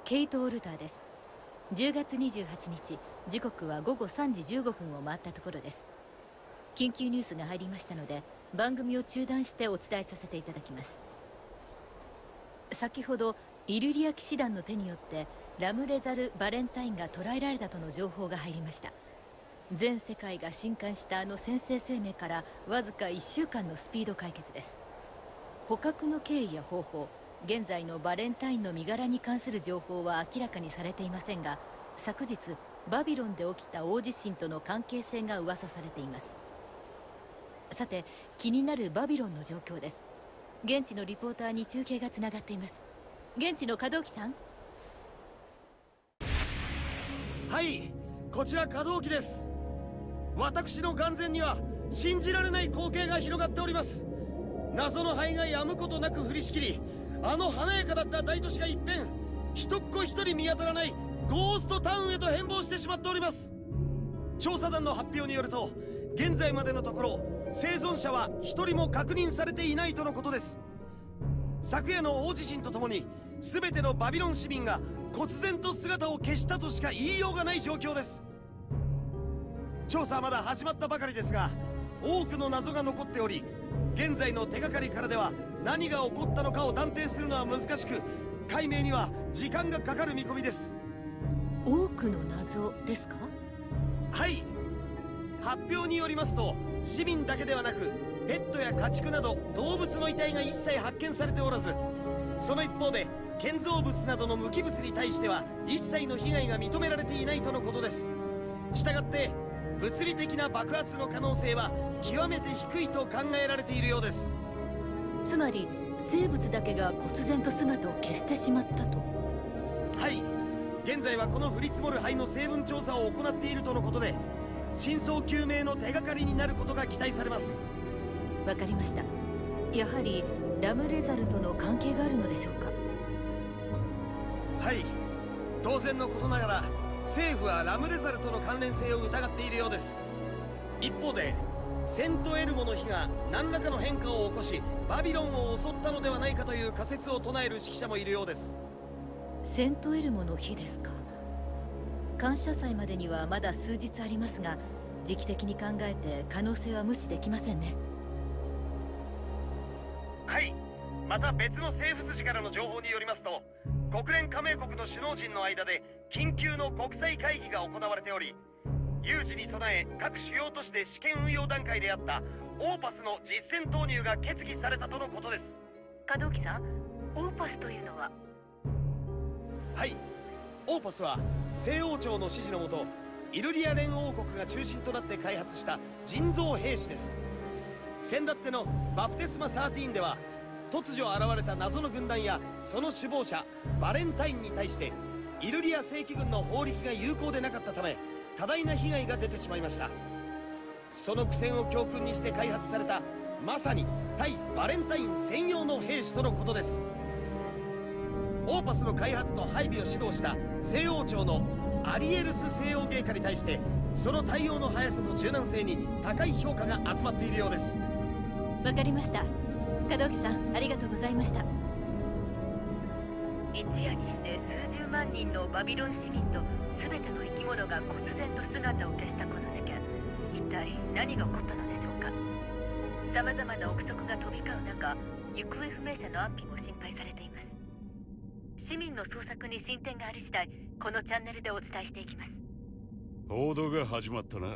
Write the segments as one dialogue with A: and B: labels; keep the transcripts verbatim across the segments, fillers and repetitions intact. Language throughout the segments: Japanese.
A: ケイト・オルターです。じゅうがつにじゅうはちにち、時刻はごごさんじじゅうごふんを回ったところです。緊急ニュースが入りましたので、番組を中断してお伝えさせていただきます。先ほどイルリア騎士団の手によってラムレザル・バレンタインが捕らえられたとの情報が入りました。全世界が震撼したあの先制生命からわずかいっしゅうかんのスピード解決です。捕獲の経緯や方法、現在のバレンタインの身柄に関する情報は明らかにされていませんが、昨日バビロンで起きた大地震との関係性が噂されています。さて、気になるバビロンの状況です。現地のリポーターに中継がつながっています。現地の門木さん。
B: はい、こちら門木です。私の眼前には信じられない光景が広がっております。謎の灰が止むことなく降りしきり、あの華やかだった大都市が一変、一っ子一人見当たらないゴーストタウンへと変貌してしまっております。調査団の発表によると、現在までのところ生存者は一人も確認されていないとのことです。昨夜の大地震とともに全てのバビロン市民が忽然と姿を消したとしか言いようがない状況です。調査はまだ始まったばかりですが、多くの謎が残っており、現在の手がかりからでは何が起こったのかを断定するのは難しく、解明には時間がかかる見込みです。
A: 多くの謎ですか？
B: はい、発表によりますと、市民だけではなくペットや家畜など動物の遺体が一切発見されておらず、その一方で建造物などの無機物に対しては一切の被害が認められていないとのことです。したがって物理的な爆発の可能性は極めて低いと考えられているようです。
A: つまり生物だけが忽然と姿を消してしまったと？
B: はい、現在はこの降り積もる灰の成分調査を行っているとのことで、真相究明の手がかりになることが期待されます。
A: わかりました。やはりラムレザルとの関係があるのでしょうか？
B: はい、当然のことながら政府はラムレザルとの関連性を疑っているようです。一方でセントエルモの火が何らかの変化を起こしバビロンを襲ったのではないかという仮説を唱える指揮者もいるようです。
A: セントエルモの火ですか。感謝祭までにはまだ数日ありますが、時期的に考えて可能性は無視できませんね。
B: はい、また別の政府筋からの情報によりますと、国連加盟国の首脳陣の間で緊急の国際会議が行われており、有事に備え各主要都市で試験運用段階であったオーパスの実戦投入が決議されたとのことです。
A: 門木さん、オーパスというのは？
B: はい、オーパスは西王朝の指示のもと、イルリア連王国が中心となって開発した人造兵士です。先だってのバプテスマじゅうさんでは、突如現れた謎の軍団やその首謀者バレンタインに対してイルリア正規軍の砲撃が有効でなかったため、多大な被害が出てしまいました。その苦戦を教訓にして開発された、まさに対バレンタイン専用の兵士とのことです。オーパスの開発と配備を指導した西王朝のアリエルス西洋芸家に対して、その対応の速さと柔軟性に高い評価が集まっているようです。
A: わかりました。門木さん、ありがとうございました。一夜にして数十万人のバビロン市民と全ての生き物が忽然と姿を消したこの事件、一体何が起こったのでしょうか。さまざまな憶測が飛び交う中、行方不明者の安否も心配されています。市民の捜索に進展があり次第、このチャンネルでお伝えしていきます。
C: 報道が始まったな。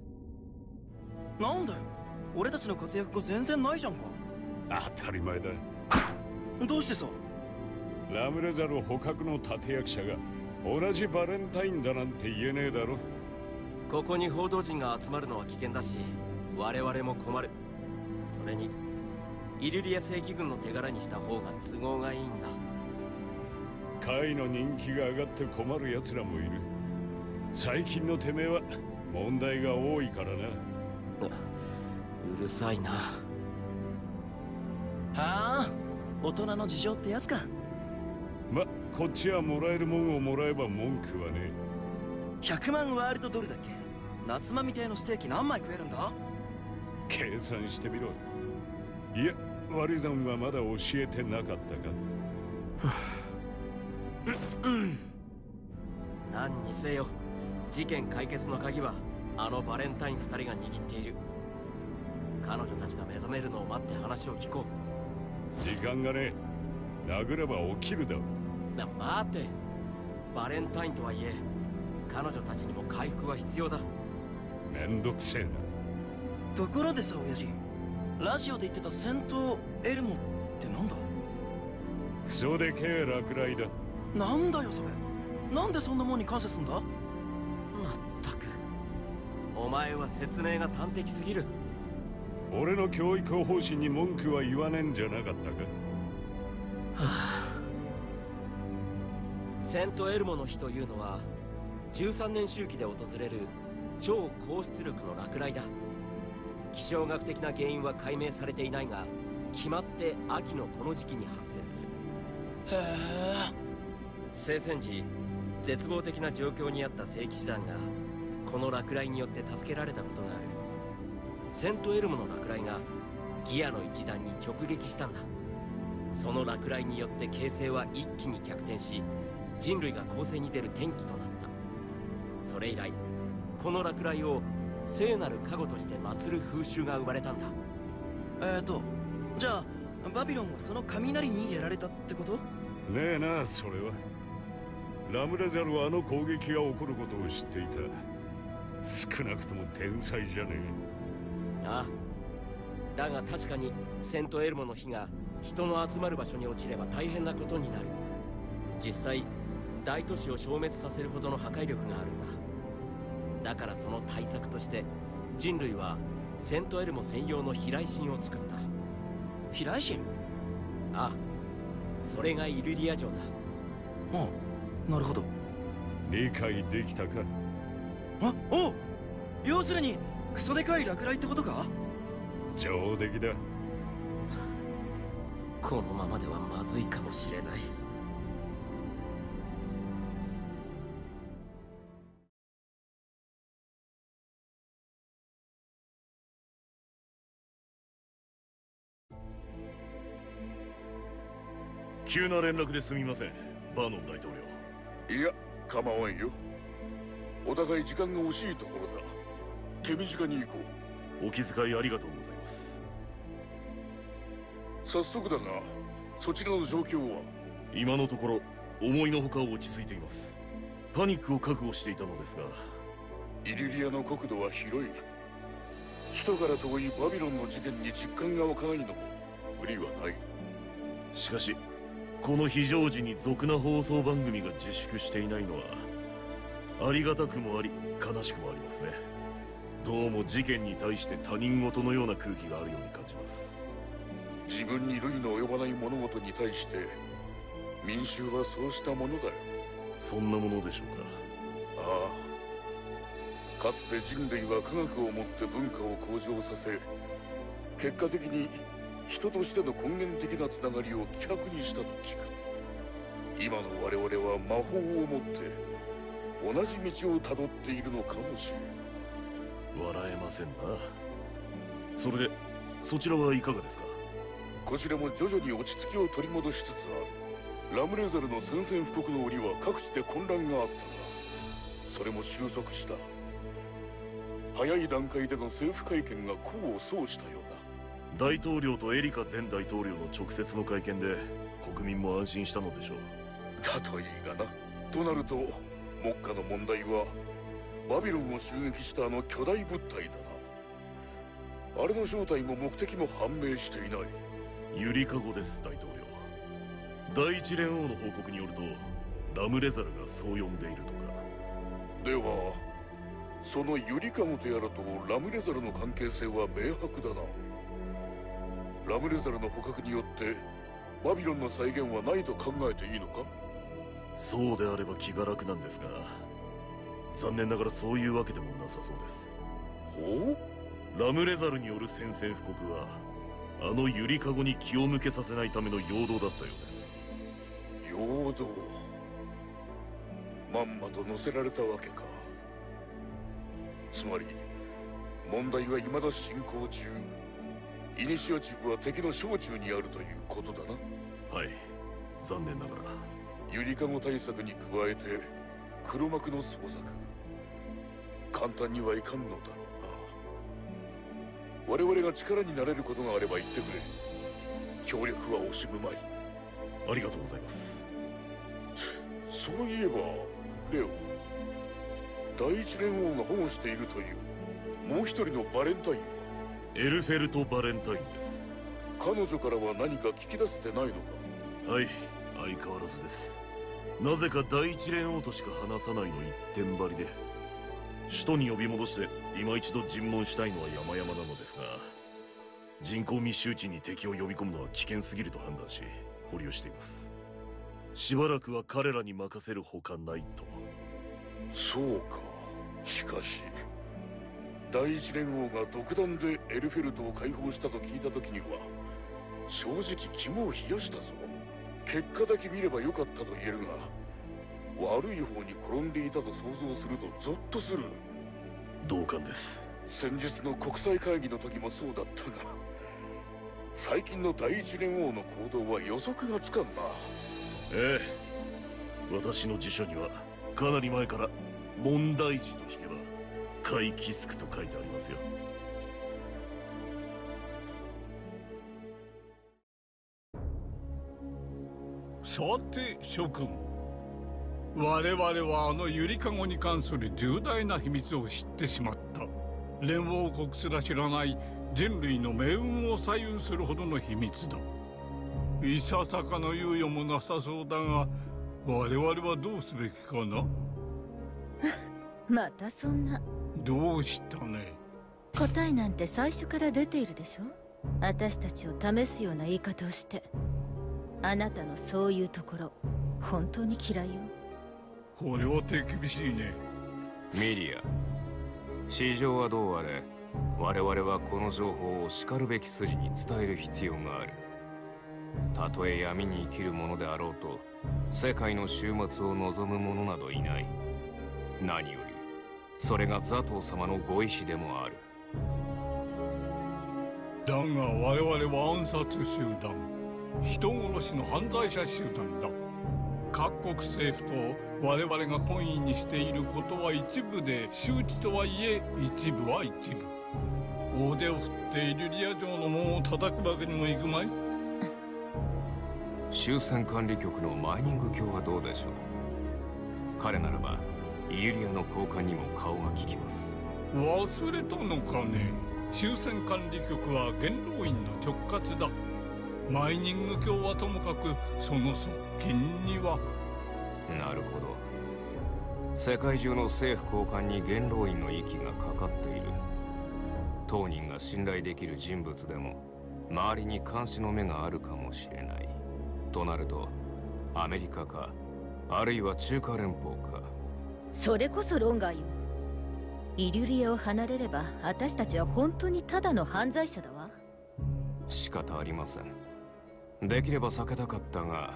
D: なんだよ、俺たちの活躍が全然ないじゃんか。
C: 当たり前だ。
D: どうしてさ？
C: ラムレザル捕獲の立役者が同じバレンタインだなんて言えねえだろ。
E: ここに報道陣が集まるのは危険だし、我々も困る。それにイルリア正規軍の手柄にした方が都合がいいんだ。
C: 会の人気が上がって困る奴らもいる。最近のてめえは問題が多いからな。
E: うるさいな。
D: はあ、大人の事情ってやつか。
C: ま、こっちはもらえるもんをもらえば文句はね。
D: ひゃくまんワールドドルだっけ？夏間みたいのステーキ何枚食えるんだ？
C: 計算してみろ。いや、割り算はまだ教えてなかったか。
E: うん。 何にせよ事件解決の鍵はあのバレンタインふたりが握っている。彼女たちが目覚めるのを待って話を聞こ
C: 時間がねえ。殴れば起きるだろ。
E: な、待て。バレンタインとはいえ彼女たちにも回復は必要だ。
C: めんどくせえな。
D: ところでさ、親父、ラジオで言ってた戦闘エルモってなんだ？
C: クソでけえ落雷だ。
D: なんだよそれ。なんでそんなもんに感謝すんだ？
E: まったくお前は説明が端的すぎる。
C: 俺の教育方針に文句は言わねえんじゃなかったか。
E: はあ、セントエルモの日というのはじゅうさんねん周期で訪れる超高出力の落雷だ。気象学的な原因は解明されていないが、決まって秋のこの時期に発生する。
D: へえ。
E: 聖戦時絶望的な状況にあった聖騎士団がこの落雷によって助けられたことがある。セントエルモの落雷がギアの一団に直撃したんだ。その落雷によって形勢は一気に逆転し、人類が攻勢に出る転機となった。それ以来この落雷を聖なる加護として祀る風習が生まれたんだ。
D: えーとじゃあバビロンはその雷にやられたってこと？
C: ねえな、それは。ラムレザルはあの攻撃が起こることを知っていた。少なくとも天才じゃね
E: え。ああ、だが確かにセントエルモの火が人の集まる場所に落ちれば大変なことになる。実際大都市を消滅させるほどの破壊力があるんだ。だからその対策として人類はセントエルモ専用の飛来神を作った。
D: 飛来神？
E: ああ、それがイルリア城だ。
D: ああ、なるほど。
C: 理解できたか？
D: あ、おう、要するにクソでかい落雷ってことか？
C: 上出来だ。
E: このままではまずいかもしれない。
F: 急な連絡ですみません、バーノン大統領。
G: いや、構わんよ。お互い時間が惜しいところだ。手短に行こ
F: う。お気遣いありがとうございます。
G: 早速だが、そちらの状況は？
F: 今のところ思いのほか落ち着いています。パニックを覚悟していたのですが。
G: イリリアの国土は広い。首都から遠いバビロンの事件に実感が湧かないのも無理はない。
F: しかしこの非常時に俗な放送番組が自粛していないのはありがたくもあり悲しくもありますね。どうも事件に対して他人事のような空気があるように感じます。
G: 自分に類の及ばない物事に対して民衆はそうしたものだよ。
F: そんなものでしょうか？
G: ああ、かつて人類は科学をもって文化を向上させ、結果的に人としての根源的なつながりを希薄にしたと聞く。今の我々は魔法をもって同じ道をたどっているのかもしれん。
F: 笑えませんな。それでそちらはいかがですか？
G: こちらも徐々に落ち着きを取り戻しつつある。ラムレザルの宣戦布告の折は各地で混乱があったが、それも収束した。早い段階での政府会見が功を奏したようだ。
F: 大統領とエリカ前大統領の直接の会見で国民も安心したのでしょう。
G: だといいがな。となると目下の問題はバビロンを襲撃したあの巨大物体だな。あれの正体も目的も判明していない。
F: ユリカゴです、大統領。第一連王の報告によるとラムレザルがそう呼んでいるとか。
G: ではそのユリカゴとやらとラムレザルの関係性は明白だな。ラムレザルの捕獲によってバビロンの再現はないと考えていいのか？
F: そうであれば気が楽なんですが、残念ながらそういうわけでもなさそうです。
G: ほ
F: う？ラムレザルによる宣戦布告はあのユリカゴに気を向けさせないための陽動だったようです。
G: 陽動？まんまと乗せられたわけか。つまり問題は未だ進行中。イニシアチブは敵の小中にあるということだな。
F: はい、残念ながら。
G: ユリカゴ対策に加えて黒幕の捜索、簡単にはいかんのだろうな。我々が力になれることがあれば言ってくれ。協力は惜しむまい。
F: ありがとうございます。
G: そういえばレオ、第一連王が保護しているというもう一人のバレンタインは？
F: エルフェルト・バレンタインです。
G: 彼女からは何か聞き出せてないのか？
F: はい、相変わらずです。なぜか第一連王としか話さないの一点張りで、首都に呼び戻して今一度尋問したいのは山々なのですが、人口密集地に敵を呼び込むのは危険すぎると判断し保留しています。しばらくは彼らに任せるほかないと。
G: そうか。しかし第一連王が独断でエルフェルトを解放したと聞いた時には正直肝を冷やしたぞ。結果だけ見ればよかったと言えるが、悪い方に転んでいたと想像するとゾッとする。
F: 同感です。
G: 先日の国際会議の時もそうだったが、最近の第一連王の行動は予測がつかんな。
F: ええ、私の辞書にはかなり前から問題児と引けばカイキスクと書いてありますよ。
H: さて諸君、我々はあのゆりかごに関する重大な秘密を知ってしまった。連王国すら知らない人類の命運を左右するほどの秘密だ。いささかの猶予もなさそうだが、我々はどうすべきかな？
A: またそんな。
H: どうしたね。
A: 答えなんて最初から出ているでしょ。私たちを試すような言い方をして。あなたのそういうところ本当に嫌いよ。
H: これは手厳しいね。
I: ミリア、市場はどうあれ我々はこの情報をしかるべき筋に伝える必要がある。たとえ闇に生きる者であろうと世界の終末を望む者などいない。何よりそれがザトウ様のご意志でもある。
H: だが我々は暗殺集団、人殺しの犯罪者集団だ。各国政府と我々が懇意にしていることは一部で周知とはいえ一部は一部。大手を振ってイリュリア城の門を叩くわけにもいくまい。
I: 終戦管理局のマイニング卿はどうでしょう。彼ならばイリュリアの高官にも顔が利きます。
H: 忘れたのかね。終戦管理局は元老院の直轄だ。マイニング卿はともかくその側近には。
I: なるほど。世界中の政府高官に元老院の息がかかっている。当人が信頼できる人物でも周りに監視の目があるかもしれない。となるとアメリカかあるいは中華連邦か。
A: それこそ論外よ。イリュリアを離れれば私たちは本当にただの犯罪者だわ。
I: 仕方ありません。できれば避けたかったが、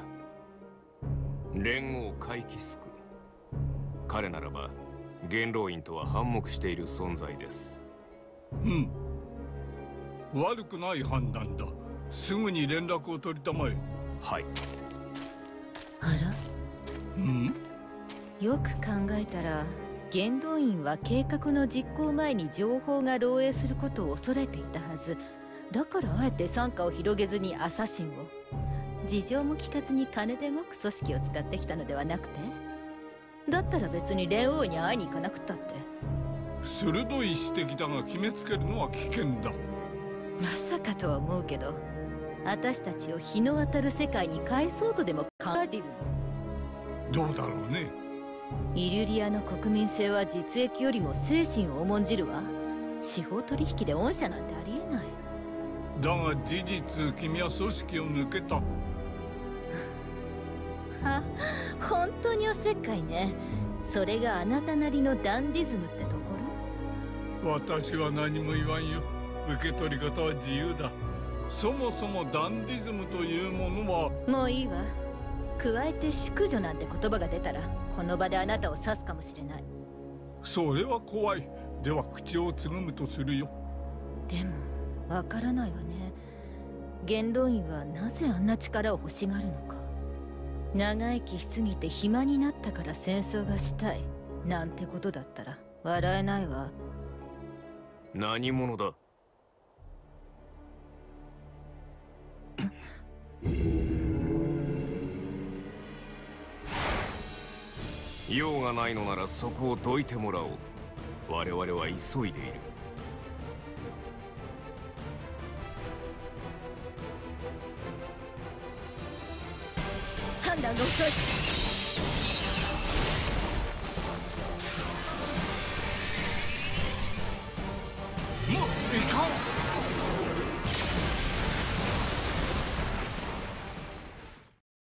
I: 連王カイキスク、彼ならば元老院とは反目している存在です。
H: うん、悪くない判断だ。すぐに連絡を取りたまえ。
I: はい。
A: あら、
H: うん、
A: よく考えたら元老院は計画の実行前に情報が漏洩することを恐れていたはず。だからあえて傘下を広げずにアサシンを。事情も聞かずに金で動く組織を使ってきたのではなくて、だったら別に連王に会いに行かなくったって。
H: 鋭い指摘だが決めつけるのは危険だ。
A: まさかとは思うけど、私たちを日の当たる世界に返そうとでも考えている
H: の？どうだろうね。
A: イリュリアの国民性は実益よりも精神を重んじるわ。司法取引で恩赦なんてありえない。
H: だが事実君は組織を抜けた。
A: は、本当におせっかいね。それがあなたなりのダンディズムってとこ
H: ろ？私は何も言わんよ。受け取り方は自由だ。そもそもダンディズムというものは。
A: もういいわ。加えて淑女なんて言葉が出たらこの場であなたを刺すかもしれない。
H: それは怖い。では口をつぐむとするよ。
A: でもわからないわね。元老院はなぜあんな力を欲しがるのか。 長生きしすぎて暇になったから戦争がしたいなんてことだったら笑えないわ。
I: 何者だ？用がないのならそこをどいてもらおう。我々は急いでいる。
A: 判断が遅い。